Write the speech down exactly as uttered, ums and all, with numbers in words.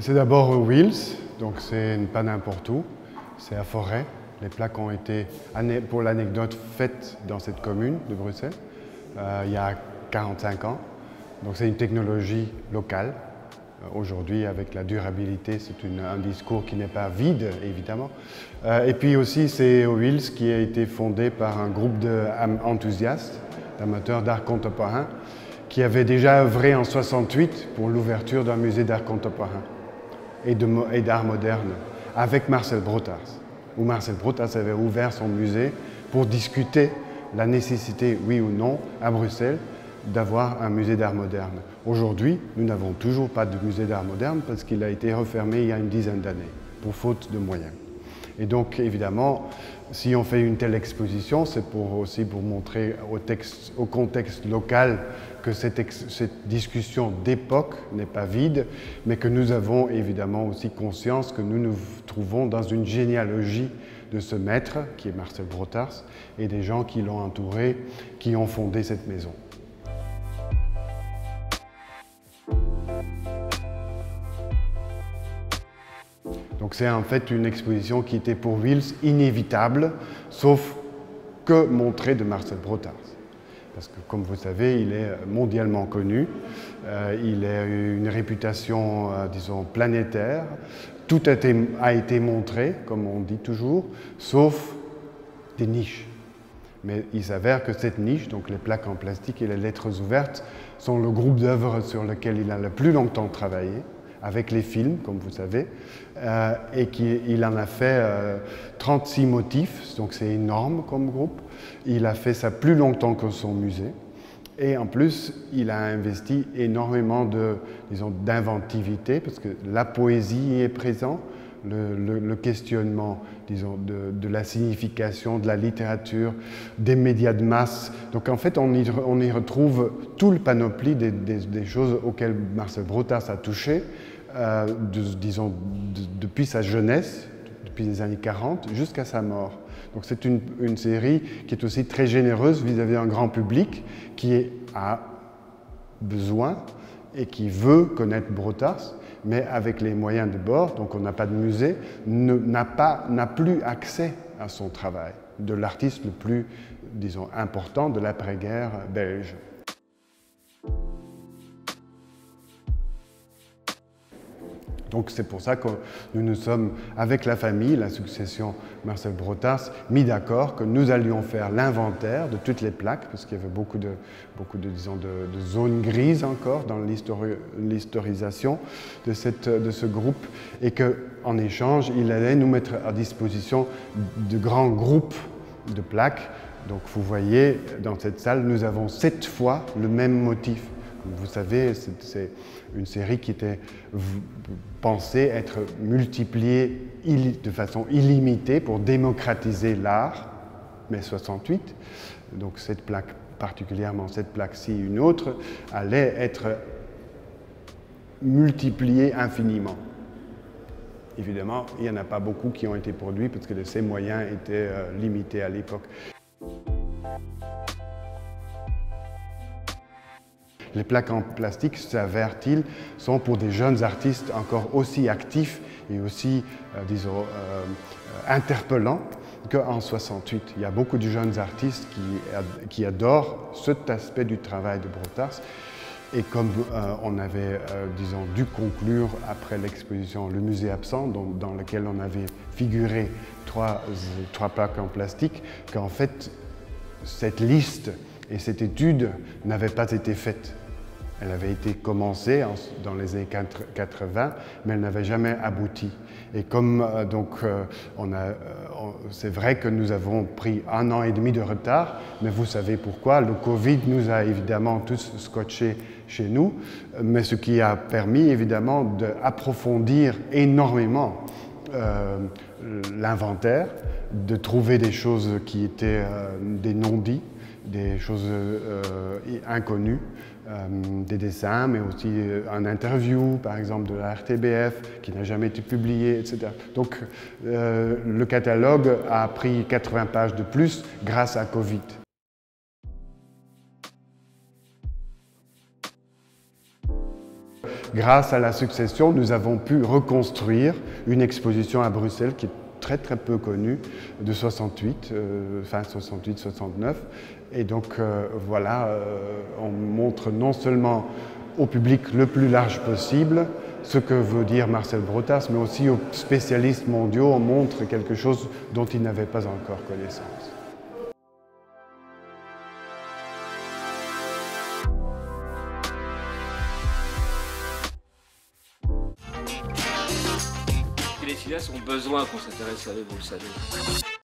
C'est d'abord Wheels, donc c'est pas n'importe où, c'est à Forêt. Les plaques ont été, pour l'anecdote, faites dans cette commune de Bruxelles euh, il y a quarante-cinq ans. Donc c'est une technologie locale. Aujourd'hui, avec la durabilité, c'est un discours qui n'est pas vide, évidemment. Euh, et puis aussi, c'est Wheels qui a été fondé par un groupe d'enthousiastes, d'amateurs d'art contemporain, qui avait déjà œuvré en soixante-huit pour l'ouverture d'un musée d'art contemporain et d'art moderne avec Marcel Brotars, où Marcel Brotars avait ouvert son musée pour discuter la nécessité, oui ou non, à Bruxelles, d'avoir un musée d'art moderne. Aujourd'hui, nous n'avons toujours pas de musée d'art moderne parce qu'il a été refermé il y a une dizaine d'années, pour faute de moyens. Et donc, évidemment, si on fait une telle exposition, c'est pour aussi pour montrer au, texte, au contexte local que cette, ex, cette discussion d'époque n'est pas vide, mais que nous avons évidemment aussi conscience que nous nous trouvons dans une généalogie de ce maître, qui est Marcel Brotars, et des gens qui l'ont entouré, qui ont fondé cette maison. Donc c'est en fait une exposition qui était pour Wheels inévitable, sauf que montrer de Marcel Brotars. Parce que comme vous savez, il est mondialement connu, euh, il a une réputation, euh, disons, planétaire. Tout a été, a été montré, comme on dit toujours, sauf des niches. Mais il s'avère que cette niche, donc les plaques en plastique et les lettres ouvertes, sont le groupe d'œuvres sur lequel il a le plus longtemps travaillé, avec les films, comme vous savez, euh, et qu'il en a fait euh, trente-six motifs, donc c'est énorme comme groupe. Il a fait ça plus longtemps que son musée, et en plus, il a investi énormément de, disons, d'inventivité, parce que la poésie y est présente, le, le, le questionnement, disons, de, de la signification, de la littérature, des médias de masse. Donc en fait, on y, on y retrouve tout le panoplie des, des, des choses auxquelles Marcel Brotars a touché, euh, de, disons, de, depuis sa jeunesse, depuis les années quarante, jusqu'à sa mort. Donc c'est une, une série qui est aussi très généreuse vis-à-vis d'un grand public qui a besoin et qui veut connaître Brotars, mais avec les moyens de bord, donc on n'a pas de musée, n'a pas, n'a plus accès à son travail, de l'artiste le plus, disons, important de l'après-guerre belge. Donc c'est pour ça que nous nous sommes, avec la famille, la succession Marcel Brotars, mis d'accord que nous allions faire l'inventaire de toutes les plaques, parce qu'il y avait beaucoup de, beaucoup de, disons, de, de zones grises encore dans l'historisation de, cette, de ce groupe, et qu'en échange, il allait nous mettre à disposition de grands groupes de plaques. Donc vous voyez, dans cette salle, nous avons sept fois le même motif. Vous savez, c'est une série qui était pensée être multipliée de façon illimitée pour démocratiser l'art, mai soixante-huit. Donc cette plaque, particulièrement cette plaque-ci, une autre, allait être multipliée infiniment. Évidemment, il n'y en a pas beaucoup qui ont été produits parce que ces moyens étaient euh, limités à l'époque. Les plaques en plastique, s'avère-t-il, sont pour des jeunes artistes encore aussi actifs et aussi, euh, disons, euh, interpellants qu'en soixante-huit. Il y a beaucoup de jeunes artistes qui, qui adorent cet aspect du travail de Brotars. Et comme euh, on avait, euh, disons, dû conclure après l'exposition Le Musée Absent, dans, dans lequel on avait figuré trois, trois plaques en plastique, qu'en fait, cette liste et cette étude n'avait pas été faite. Elle avait été commencée en, dans les années quatre-vingt, mais elle n'avait jamais abouti. Et comme euh, donc, euh, on a, euh, c'est vrai que nous avons pris un an et demi de retard, mais vous savez pourquoi. Le Covid nous a évidemment tous scotchés chez nous, mais ce qui a permis évidemment d'approfondir énormément euh, l'inventaire, de trouver des choses qui étaient euh, des non-dits, des choses euh, inconnues, euh, des dessins, mais aussi euh, un interview, par exemple, de la R T B F, qui n'a jamais été publié, et cetera. Donc, euh, le catalogue a pris quatre-vingts pages de plus grâce à Covid. grâce à la succession, nous avons pu reconstruire une exposition à Bruxelles qui est très très peu connue, de soixante-huit, euh, fin soixante-huit soixante-neuf. Et donc euh, voilà, euh, on montre non seulement au public le plus large possible ce que veut dire Marcel Brotars, mais aussi aux spécialistes mondiaux, on montre quelque chose dont ils n'avaient pas encore connaissance. Les cinéastes ont besoin qu'on s'intéresse à eux, vous le savez.